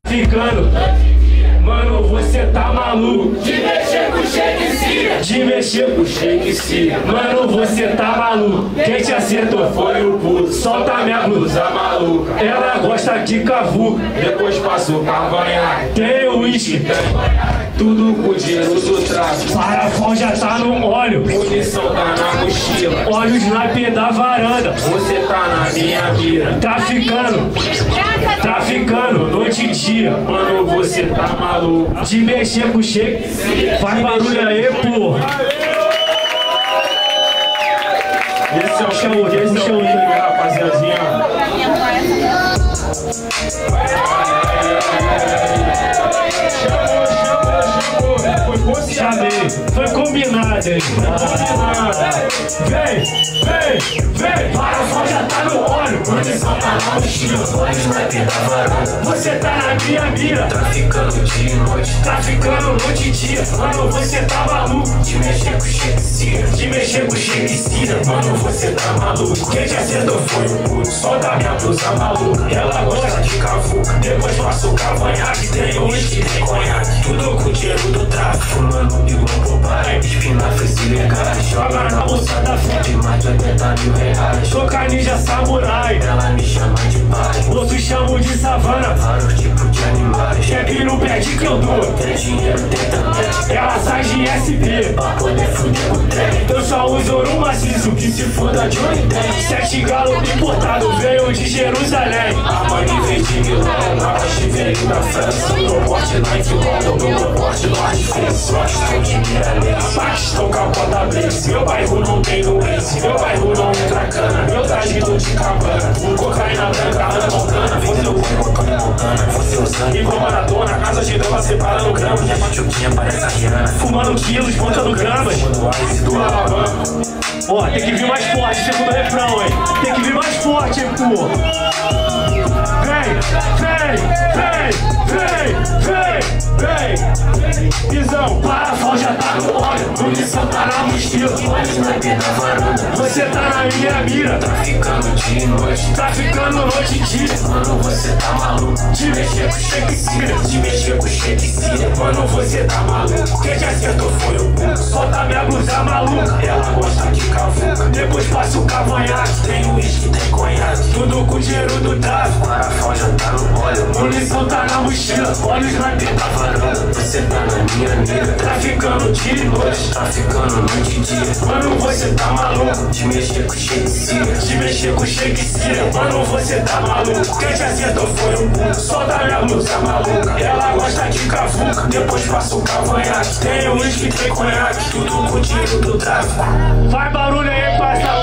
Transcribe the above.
ficando. Mano, você tá maluco de mexer com Shake, de mexer com Shake. Mano, você tá maluco. Quem te acertou foi o puto. Solta minha blusa maluca. Ela gosta de cavuca. Depois passa o cavanhaque. Tem o uísque, tudo com dinheiro do tráfico. Parafão já tá no óleo. Munição tá na mochila. Olha o sniper da varanda. Você tá na minha mira. Traficando noite e dia. Mano, você tá maluco de mexer com Shake. Faz barulho aí, porra. Esse é o show, esse é o show, rapaziadinha. Chamei, foi combinado, hein? Vem, Parafão já tá no óleo. Munição tá na mochila. Olha o sniper da varanda. Você tá na minha mira. Traficando dia e noite. Traficando noite e dia. Mano, você tá maluco de mexer com Shake, de mexer com Shake. Mano, você tá maluco. Quem te acertou foi o puto. Solta minha blusa maluca. Ela gosta de cavuca. Depois passa o cavanhaque. Tem uísque, tem conhaque. Tudo com dinheiro do tráfico. Fumando igual Popeye. Espinafres ilegais. Joga na bolsa da frente. Mais de 80 mil reais. Toca ninja samurai. Ela me chama de pai. Outros chamam de savana. Vários tipos de animais. Chegue no pede que eu dou. Tem dinheiro, tem também. Ela sai de SP pra poder fuder com o trem. Eu só uso ouro maciço. Que se foda de onde tem. 7 galo importado. Veio de Jerusalém. A mãe veio de Milão. A Roche veio da França. Meu porte Nike London. Meu porte Norte Face. Estou de Miralês. Paquistão, capota Blaze. Meu bairro não tem no Waze. Meu bairro não entra cana. Meu traje tô de cabana. Cocaína branca, Ana Montana. Você o cocaína Montana. Você usando igual Maradona. Casa de dama separando gramas. Minha machuquinha parece a Rihanna. Fumando quilos, contando gramas. Do Alabama. Ó, tem que vir mais forte, segundo refrão, hein? Tem que vir mais forte, hein, pô. Vem. Pisão, Parafão já tá no óleo. Munição tá na mochila. Olha o sniper da varanda. Você tá na minha mira. Traficando dia e noite. Traficando noite e dia. Mano, você tá maluco de mexer com Shake, de mexer com Shake. Mano, você tá maluco. Quem te acertou foi o puto. Solta minha blusa maluca. Ela gosta de cavuca. Depois passa o cavanhaque. Tem uísque, tem conhaque. Tudo com dinheiro do tráfico. Parafão já tá no óleo. Munição tá na mochila. Olha o sniper da varanda. Você tá na minha mira. Traficando dia e noite. Traficando noite e dia. Mano, você tá maluco de mexer com Shake, de mexer com Shake. Mano, você tá maluco. Quem te acertou foi o puto. Solta minha blusa maluca. Ela gosta de cavuca. Depois passa o cavanhaque. Tem uísque, tem conhaque. Tudo com dinheiro do tráfico. Faz barulho aí, passa.